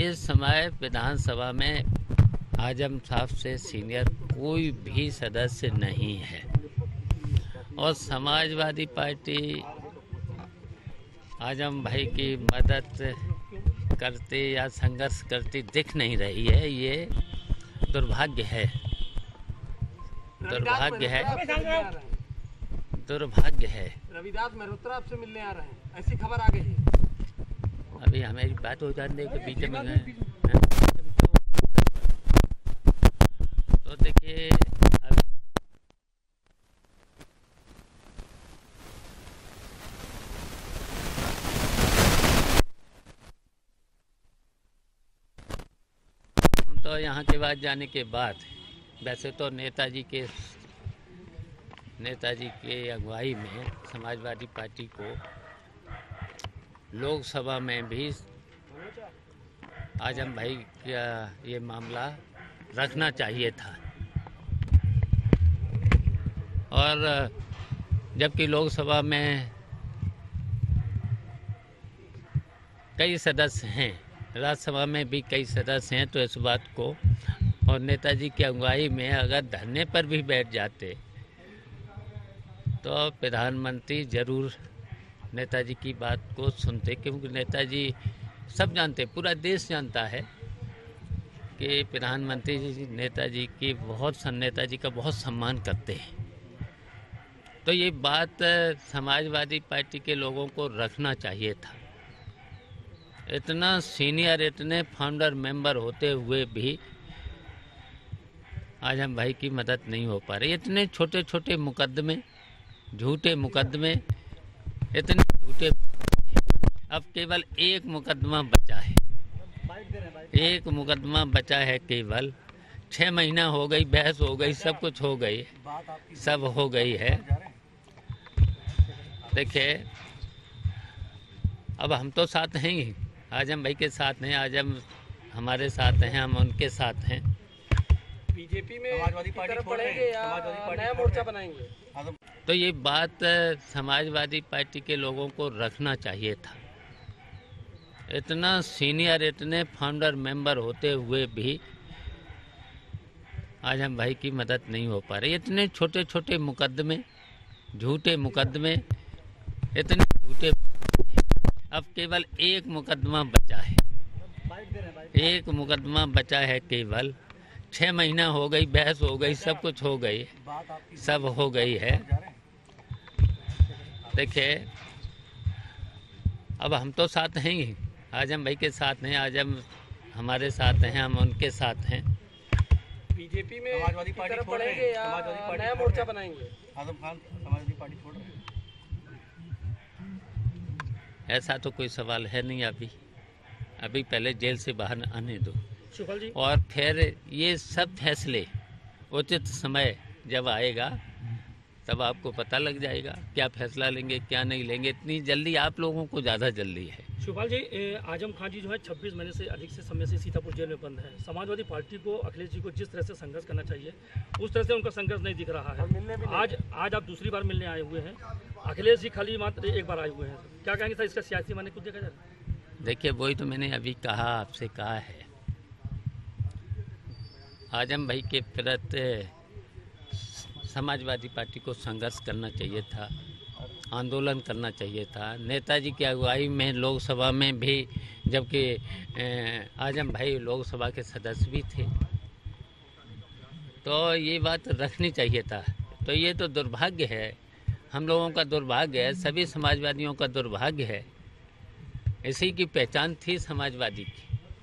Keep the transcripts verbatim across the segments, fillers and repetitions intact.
इस समय विधानसभा में आजम साहब से सीनियर कोई भी सदस्य नहीं है और समाजवादी पार्टी आजम भाई की मदद करती या संघर्ष करती दिख नहीं रही है। ये दुर्भाग्य है, दुर्भाग्य है, दुर्भाग्य है। रविदास मल्होत्रा आपसे मिलने आ रहे हैं, ऐसी खबर आ गई है। अभी हमें बात हो जाने के बीच में गए तो देखिए अभी हम तो यहाँ के बाद जाने के बाद वैसे तो नेताजी के नेताजी के अगुवाई में समाजवादी पार्टी को लोकसभा में भी आजम भाई का ये मामला रखना चाहिए था और जबकि लोकसभा में कई सदस्य हैं, राज्यसभा में भी कई सदस्य हैं, तो इस बात को और नेताजी की अगुवाई में अगर धरने पर भी बैठ जाते तो प्रधानमंत्री जरूर नेताजी की बात को सुनते, क्योंकि नेताजी सब जानते, पूरा देश जानता है कि प्रधानमंत्री जी नेताजी की बहुत नेताजी का बहुत सम्मान करते हैं। तो ये बात समाजवादी पार्टी के लोगों को रखना चाहिए था। इतना सीनियर, इतने फाउंडर मेंबर होते हुए भी आजम भाई की मदद नहीं हो पा रही। इतने छोटे छोटे मुकदमे, झूठे मुकदमे, इतने झूठे, अब केवल एक मुकदमा बचा है, एक मुकदमा बचा है केवल। छः महीना हो गई, बहस हो गई, सब कुछ हो गई, सब हो गई है। देखिए अब हम तो साथ हैं ही, आजम भाई के साथ हैं, आजम हमारे साथ हैं, हम उनके साथ हैं। बीजेपी में समाजवादी पार्टी पड़ेंगे या नया मोर्चा बनाएंगे? तो ये बात समाजवादी पार्टी के लोगों को रखना चाहिए था। इतना सीनियर, इतने फाउंडर मेंबर होते हुए भी आजम भाई की मदद नहीं हो पा रही। इतने छोटे छोटे मुकदमे, झूठे मुकदमे, इतने झूठे, अब केवल एक मुकदमा बचा है, एक मुकदमा बचा है केवल। छः महीना हो गई, बहस हो गई, सब कुछ हो गई, सब हो गई है। देखिए अब हम तो साथ हैं ही, आजम भाई के साथ हैं, आजम हमारे साथ हैं, हम उनके साथ हैं। बीजेपी में समाजवादी पार्टी पड़ेंगे या नया मोर्चा बनाएंगे? आजम खान समाजवादी पार्टी छोड़ रहे हैं? ऐसा तो कोई सवाल है नहीं। अभी अभी पहले जेल से बाहर आने दो जी। और फिर ये सब फैसले उचित समय जब आएगा तब आपको पता लग जाएगा क्या फैसला लेंगे, क्या नहीं लेंगे। इतनी जल्दी आप लोगों को ज़्यादा जल्दी है। शिवपाल जी, आजम खान जी जो है छब्बीस महीने से अधिक से समय से सीतापुर जेल में बंद है। समाजवादी पार्टी को, अखिलेश जी को जिस तरह से संघर्ष करना चाहिए उस तरह से उनका संघर्ष नहीं दिख रहा है। आज आज आप दूसरी बार मिलने आए हुए हैं, अखिलेश जी खाली मात्र एक बार आए हुए हैं। क्या कहेंगे सर, इसका सियासी माने कुछ देखा जाए? देखिए वही तो मैंने अभी कहा, आपसे कहा है, आजम भाई के प्रति समाजवादी पार्टी को संघर्ष करना चाहिए था, आंदोलन करना चाहिए था। नेताजी की अगुवाई में लोकसभा में भी, जबकि आजम भाई लोकसभा के सदस्य भी थे, तो ये बात रखनी चाहिए था। तो ये तो दुर्भाग्य है, हम लोगों का दुर्भाग्य है, सभी समाजवादियों का दुर्भाग्य है। इसी की पहचान थी समाजवादी की,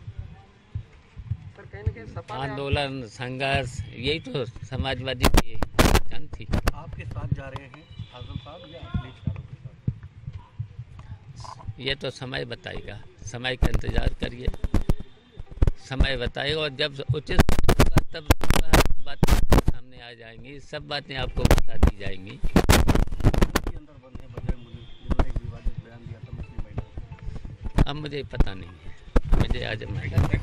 आंदोलन, संघर्ष, यही तो समाजवादी की पहचान थी। आपके साथ जा रहे हैं आजम साहब या अखिलेश यादव के साथ? ये तो समय बताएगा, समय का इंतजार करिए, समय बताएगा और जब उचित होगा तब बातें सामने आ जाएंगी, सब बातें आपको बता दी जाएंगी। अब मुझे पता नहीं है, मुझे आजम भाई